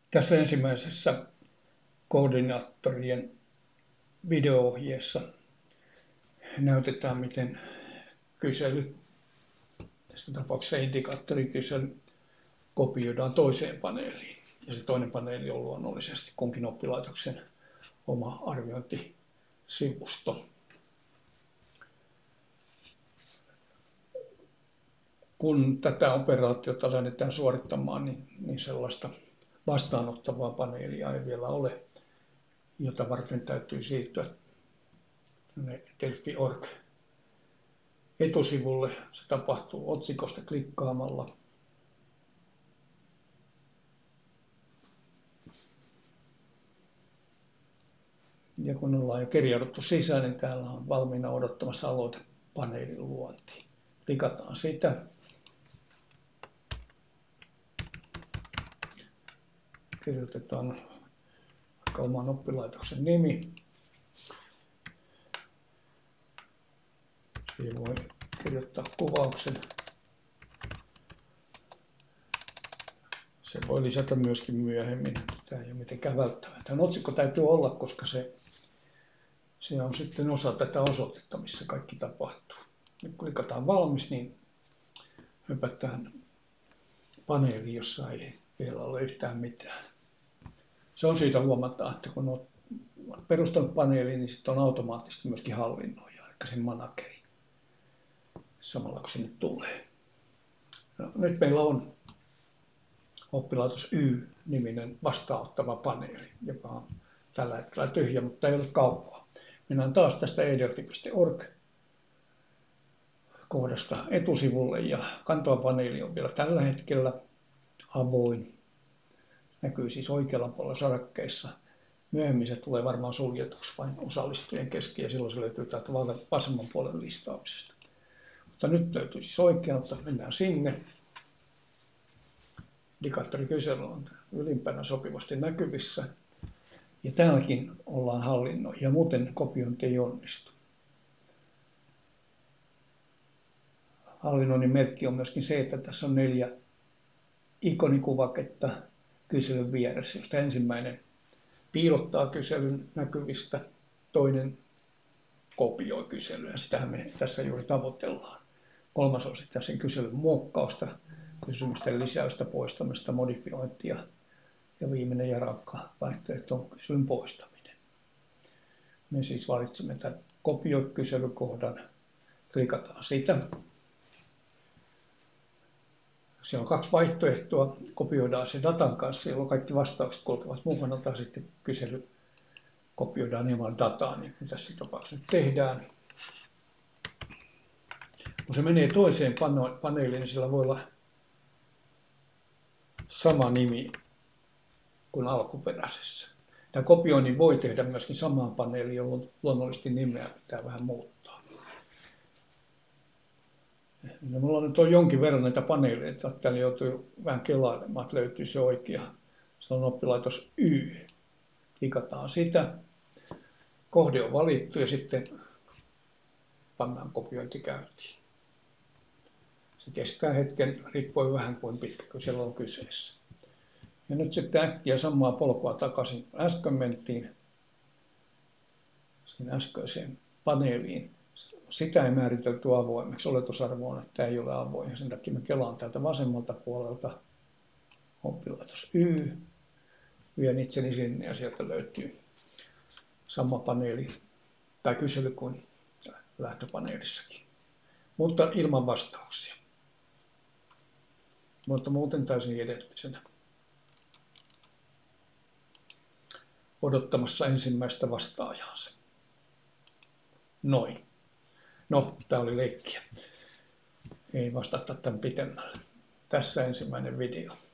Tässä ensimmäisessä koordinaattorien video-ohjeessa näytetään, miten kysely, tässä tapauksessa indikaattorikysely, kopioidaan toiseen paneeliin. Ja se toinen paneeli on luonnollisesti kunkin oppilaitoksen oma arviointisivusto. Kun tätä operaatiota lähdetään suorittamaan, niin sellaista vastaanottavaa paneelia ei vielä ole, jota varten täytyy siirtyä Delfi.org etusivulle. Se tapahtuu otsikosta klikkaamalla. Ja kun ollaan jo kirjauduttu sisään, niin täällä on valmiina odottamassa aloitepaneelin luonti. Klikataan sitä. Kirjoitetaan vaikka oman oppilaitoksen nimi. Siihen voi kirjoittaa kuvauksen. Se voi lisätä myöskin myöhemmin. Tämä ei ole mitenkään välttämättä. Tämä otsikko täytyy olla, koska se on sitten osa tätä osoitetta, missä kaikki tapahtuu. Nyt kun klikataan valmis, niin hypätään paneeliin, jossa ei vielä ole yhtään mitään. Se on syytä huomata, että kun olet perustanut paneeliin, niin sitten on automaattisesti myöskin hallinnoija, eli sen manageri, samalla kun sinne tulee. No, nyt meillä on oppilaitos Y-niminen vastaanottava paneeli, joka on tällä hetkellä tyhjä, mutta ei ole kauppaa. Mennään taas tästä edelfi.org kohdasta etusivulle ja kantava paneeli on vielä tällä hetkellä avoin. Näkyy siis oikealla puolella sarakkeissa. Myöhemmin se tulee varmaan suljetuksi vain osallistujien kesken ja silloin se löytyy täältä vasemman puolen listauksesta. Mutta nyt löytyy siis oikealta. Mennään sinne. Indikaattorikysely on ylimpänä sopivasti näkyvissä. Ja täälläkin ollaan hallinnoija, muuten kopiointi ei onnistu. Hallinnoinnin merkki on myöskin se, että tässä on 4 ikonikuvaketta kyselyn vieressä, josta ensimmäinen piilottaa kyselyn näkyvistä, toinen kopioi kyselyä. Sitähän me tässä juuri tavoitellaan. Kolmas on sitten sen kyselyn muokkausta, kysymysten lisäystä, poistamista, modifiointia. Ja viimeinen ja rankka vaihtoehto on kyselyn poistaminen. Me siis valitsemme tämän kopioi kyselykohdan, klikataan sitä. Siellä on 2 vaihtoehtoa. Kopioidaan se datan kanssa, jolloin kaikki vastaukset kulkevat mukana, tai sitten kysely kopioidaan ilman dataa, niin kuin tässä tapauksessa nyt tehdään. Kun se menee toiseen paneeliin, niin sillä voi olla sama nimi kuin alkuperäisessä. Tämä kopioinnin voi tehdä myöskin samaan paneeliin, jolloin luonnollisesti nimeä pitää vähän muuttaa. Ja mulla nyt on jonkin verran näitä paneeleja, että täällä joutuu vähän kelailemaan, että löytyy se oikea. Se on oppilaitos Y. Klikataan sitä. Kohde on valittu ja sitten pannaan kopiointi käyntiin. Se kestää hetken, riippuen vähän kuin pitkä kysely on kyseessä. Ja nyt sitten äkkiä samaa polkua takaisin äsken mentiin sinne äskeiseen paneeliin. Sitä ei määritelty avoimeksi. Oletusarvo on, että ei ole avoin. Sen takia mä kelaan täältä vasemmalta puolelta oppilaitos Y. Vien itseni sinne ja sieltä löytyy sama paneeli tai kysely kuin lähtöpaneelissakin. Mutta ilman vastauksia. Mutta muuten täysin identtisenä. Odottamassa ensimmäistä vastaajaansa. Noin. No, tämä oli leikkiä. Ei vastata tämän pitemmälle. Tässä ensimmäinen video.